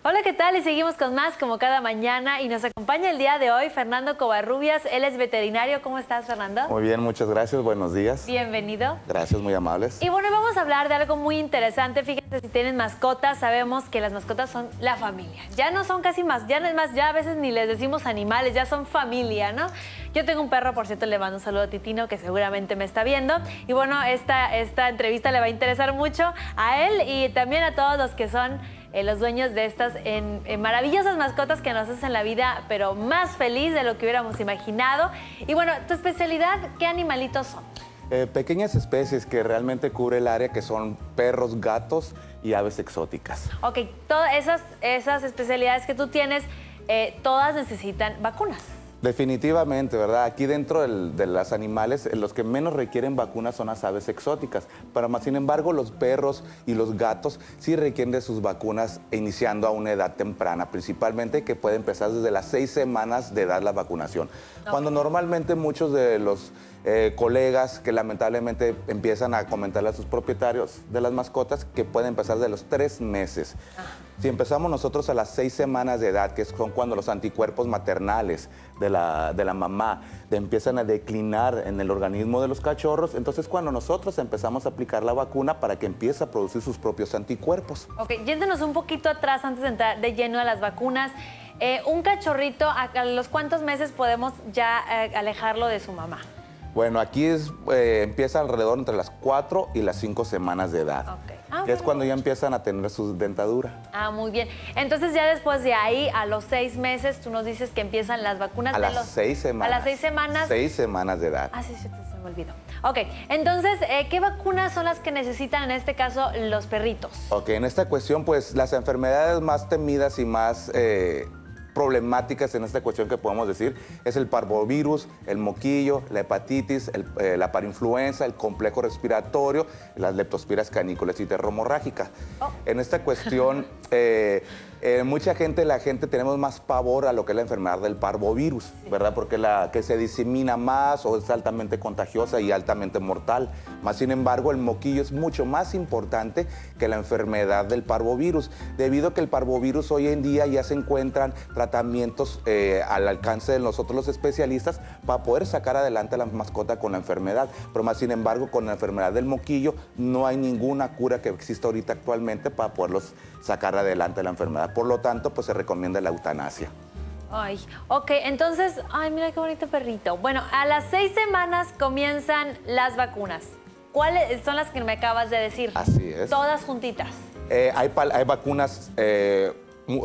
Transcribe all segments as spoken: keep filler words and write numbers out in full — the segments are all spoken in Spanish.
Hola, ¿qué tal? Y seguimos con más como cada mañana y nos acompaña el día de hoy Fernando Covarrubias, él es veterinario. ¿Cómo estás, Fernando? Muy bien, muchas gracias, buenos días. Bienvenido. Gracias, muy amables. Y bueno, vamos a hablar de algo muy interesante. Fíjense, si tienen mascotas, sabemos que las mascotas son la familia. Ya no son casi más, ya no es más, ya a veces ni les decimos animales, ya son familia, ¿no? Yo tengo un perro, por cierto, le mando un saludo a Titino, que seguramente me está viendo. Y bueno, esta, esta entrevista le va a interesar mucho a él y también a todos los que son Eh, los dueños de estas en, en maravillosas mascotas que nos hacen la vida, pero más feliz de lo que hubiéramos imaginado. Y bueno, tu especialidad, ¿qué animalitos son? Eh, pequeñas especies que realmente cubre el área, que son perros, gatos y aves exóticas. Ok, todas esas, esas especialidades que tú tienes, eh, todas necesitan vacunas. Definitivamente, ¿verdad? Aquí dentro del, de los animales, los que menos requieren vacunas son las aves exóticas. Pero más sin embargo, los perros y los gatos sí requieren de sus vacunas iniciando a una edad temprana, principalmente que puede empezar desde las seis semanas de edad la vacunación. Okay. Cuando normalmente muchos de los eh, colegas que lamentablemente empiezan a comentarle a sus propietarios de las mascotas que pueden empezar de los tres meses. Ah. Si empezamos nosotros a las seis semanas de edad, que son cuando los anticuerpos maternales de la, de la mamá de empiezan a declinar en el organismo de los cachorros, entonces cuando nosotros empezamos a aplicar la vacuna para que empiece a producir sus propios anticuerpos. Ok, yéndonos un poquito atrás antes de entrar de lleno a las vacunas, eh, un cachorrito, ¿a, a los cuántos meses podemos ya eh, alejarlo de su mamá? Bueno, aquí es, eh, empieza alrededor entre las cuatro y las cinco semanas de edad. Okay. Ah, que es cuando ya empiezan a tener su dentadura. Ah, muy bien. Entonces ya después de ahí, a los seis meses, tú nos dices que empiezan las vacunas. A de las los... seis semanas. A las seis semanas. Seis semanas de edad. Ah, sí, sí, se me olvidó. Ok, entonces, eh, ¿qué vacunas son las que necesitan en este caso los perritos? Ok, en esta cuestión, pues las enfermedades más temidas y más eh, problemáticas en esta cuestión que podemos decir es el parvovirus, el moquillo, la hepatitis, el, eh, la parainfluenza, el complejo respiratorio, las leptospiras canícolas y hemorrágica. Oh. En esta cuestión, eh, eh, mucha gente, la gente tenemos más pavor a lo que es la enfermedad del parvovirus, sí. ¿verdad? Porque la que se disemina más o es altamente contagiosa y altamente mortal. Más sin embargo, el moquillo es mucho más importante que la enfermedad del parvovirus, debido a que el parvovirus hoy en día ya se encuentran tratamientos eh, al alcance de nosotros los especialistas para poder sacar adelante a la mascota con la enfermedad. Pero más sin embargo, con la enfermedad del moquillo no hay ninguna cura que exista ahorita actualmente para poderlos sacar adelante la enfermedad. Por lo tanto, pues se recomienda la eutanasia. Ay, ok, entonces, ay, mira qué bonito perrito. Bueno, a las seis semanas comienzan las vacunas. ¿Cuáles son las que me acabas de decir? Así es. Todas juntitas. Eh, hay, hay vacunas eh,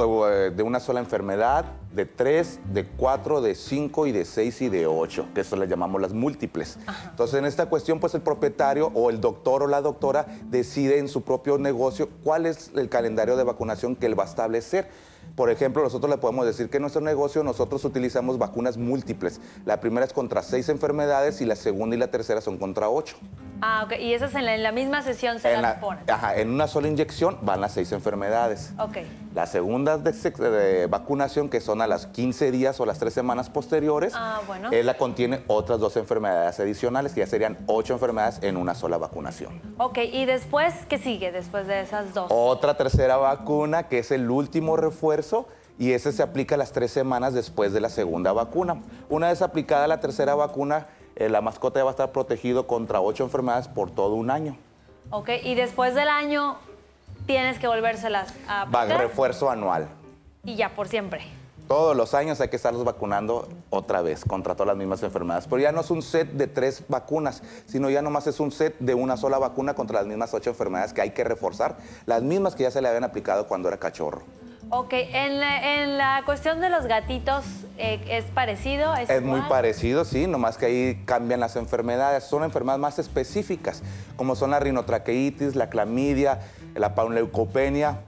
de una sola enfermedad, de tres, de cuatro, de cinco y de seis y de ocho, que eso le llamamos las múltiples. Ajá. Entonces, en esta cuestión, pues el propietario o el doctor o la doctora decide en su propio negocio cuál es el calendario de vacunación que él va a establecer. Por ejemplo, nosotros le podemos decir que en nuestro negocio nosotros utilizamos vacunas múltiples. La primera es contra seis enfermedades y la segunda y la tercera son contra ocho. Ah, ok. Y esas en la, en la misma sesión se en las la, ponen. Ajá, en una sola inyección van las seis enfermedades. Ok. Las segundas de, de vacunación, que son a las quince días o las tres semanas posteriores, ah, bueno. eh, la contiene otras dos enfermedades adicionales, que ya serían ocho enfermedades en una sola vacunación. Ok, ¿y después qué sigue después de esas dos? Otra tercera vacuna, que es el último refuerzo, y ese se aplica las tres semanas después de la segunda vacuna. Una vez aplicada la tercera vacuna, eh, la mascota ya va a estar protegido contra ocho enfermedades por todo un año. Ok, y después del año tienes que volvérselas a aplicar. Va refuerzo anual. Y ya, por siempre. Todos los años hay que estarlos vacunando otra vez contra todas las mismas enfermedades. Pero ya no es un set de tres vacunas, sino ya nomás es un set de una sola vacuna contra las mismas ocho enfermedades que hay que reforzar, las mismas que ya se le habían aplicado cuando era cachorro. Ok, en la, en la cuestión de los gatitos, eh, ¿es parecido? ¿Es, es igual? Muy parecido, sí, nomás que ahí cambian las enfermedades. Son enfermedades más específicas, como son la rinotraqueitis, la clamidia, la panleucopenia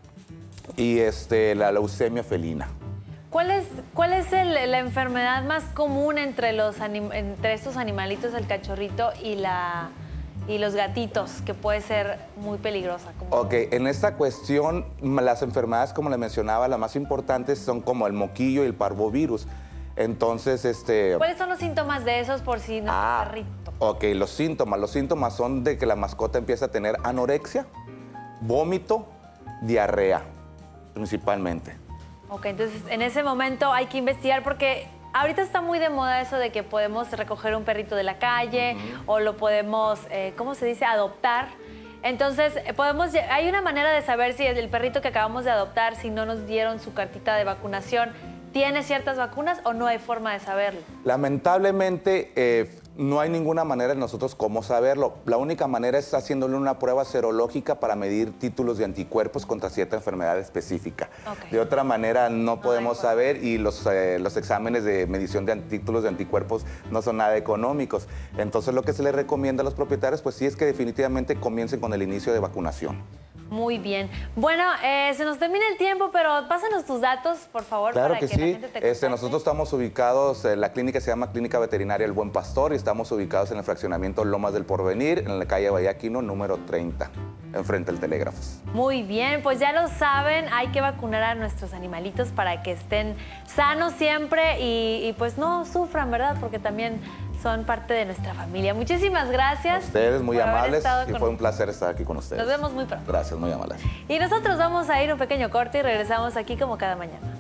y este, la leucemia felina. ¿Cuál es, cuál es el, la enfermedad más común entre, los anim, entre estos animalitos, el cachorrito y, la, y los gatitos, que puede ser muy peligrosa? Como... Ok, en esta cuestión, las enfermedades, como les mencionaba, las más importantes son como el moquillo y el parvovirus. Entonces, este... ¿Cuáles son los síntomas de esos por si no ah, es perrito? Ok, los síntomas. Los síntomas son de que la mascota empieza a tener anorexia, vómito, diarrea. principalmente. Ok, entonces en ese momento hay que investigar porque ahorita está muy de moda eso de que podemos recoger un perrito de la calle uh-huh. o lo podemos, eh, ¿cómo se dice?, adoptar. Entonces, podemos, hay una manera de saber si el perrito que acabamos de adoptar, si no nos dieron su cartita de vacunación, ¿tiene ciertas vacunas o no hay forma de saberlo? Lamentablemente, eh, no hay ninguna manera de nosotros cómo saberlo. La única manera es haciéndole una prueba serológica para medir títulos de anticuerpos contra cierta enfermedad específica. Okay. De otra manera no podemos no saber y los, eh, los exámenes de medición de títulos de anticuerpos no son nada económicos. Entonces lo que se les recomienda a los propietarios pues sí es que definitivamente comiencen con el inicio de vacunación. Muy bien. Bueno, eh, se nos termina el tiempo, pero pásanos tus datos, por favor, claro para que, que sí. la gente te contacte. Este, nosotros estamos ubicados, eh, la clínica se llama Clínica Veterinaria El Buen Pastor y estamos ubicados en el fraccionamiento Lomas del Porvenir, en la calle Vallaquino, número treinta, enfrente del Telégrafos. Muy bien, pues ya lo saben, hay que vacunar a nuestros animalitos para que estén sanos siempre y, y pues no sufran, ¿verdad? Porque también son parte de nuestra familia. Muchísimas gracias. A ustedes muy amables y fue un placer estar aquí con ustedes. Nos vemos muy pronto. Gracias, muy amables. Y nosotros vamos a ir un pequeño corte y regresamos aquí como cada mañana.